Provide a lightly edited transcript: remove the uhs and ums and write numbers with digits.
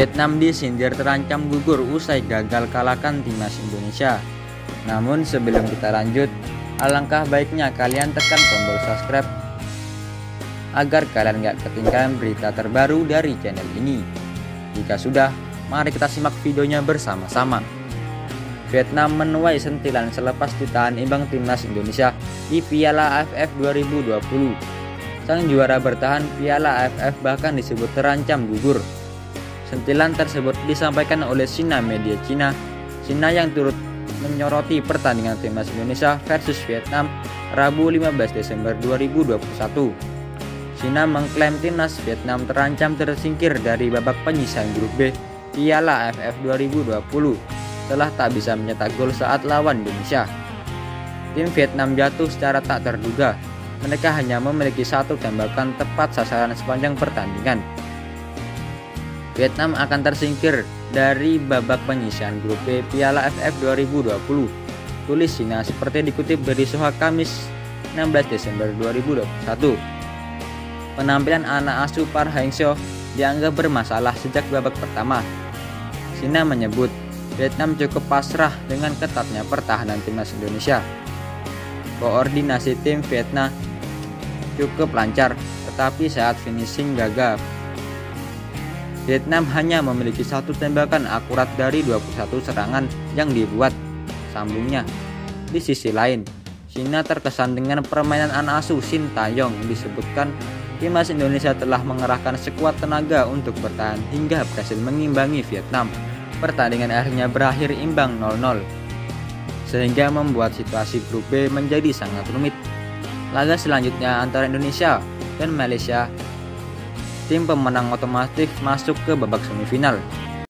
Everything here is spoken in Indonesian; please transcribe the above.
Vietnam disindir terancam gugur usai gagal kalahkan timnas Indonesia. Namun sebelum kita lanjut, alangkah baiknya kalian tekan tombol subscribe agar kalian gak ketinggalan berita terbaru dari channel ini. Jika sudah, mari kita simak videonya bersama-sama. Vietnam menuai sentilan selepas ditahan imbang timnas Indonesia di Piala AFF 2020. Sang juara bertahan Piala AFF bahkan disebut terancam gugur. Sentilan tersebut disampaikan oleh Sina Media Cina yang turut menyoroti pertandingan timnas Indonesia versus Vietnam Rabu 15 Desember 2021. Sina mengklaim timnas Vietnam terancam tersingkir dari babak penyisihan grup B Piala AFF 2020 setelah tak bisa mencetak gol saat lawan Indonesia. Tim Vietnam jatuh secara tak terduga. Mereka hanya memiliki satu tembakan tepat sasaran sepanjang pertandingan. Vietnam akan tersingkir dari babak penyisihan grup B Piala AFF 2020. Tulis Sina seperti dikutip dari Soha Kamis 16 Desember 2021. Penampilan anak asuh Park Hang-seo dianggap bermasalah sejak babak pertama. Sina menyebut Vietnam cukup pasrah dengan ketatnya pertahanan timnas Indonesia. Koordinasi tim Vietnam cukup lancar, tetapi saat finishing gagal. Vietnam hanya memiliki satu tembakan akurat dari 21 serangan yang dibuat, sambungnya. Di sisi lain, Sina terkesan dengan permainan anak asuh Shin Tae-yong. Disebutkan timnas Indonesia telah mengerahkan sekuat tenaga untuk bertahan hingga berhasil mengimbangi Vietnam. Pertandingan akhirnya berakhir imbang 0-0, sehingga membuat situasi grup B menjadi sangat rumit. Laga selanjutnya antara Indonesia dan Malaysia, tim pemenang otomatis masuk ke babak semifinal.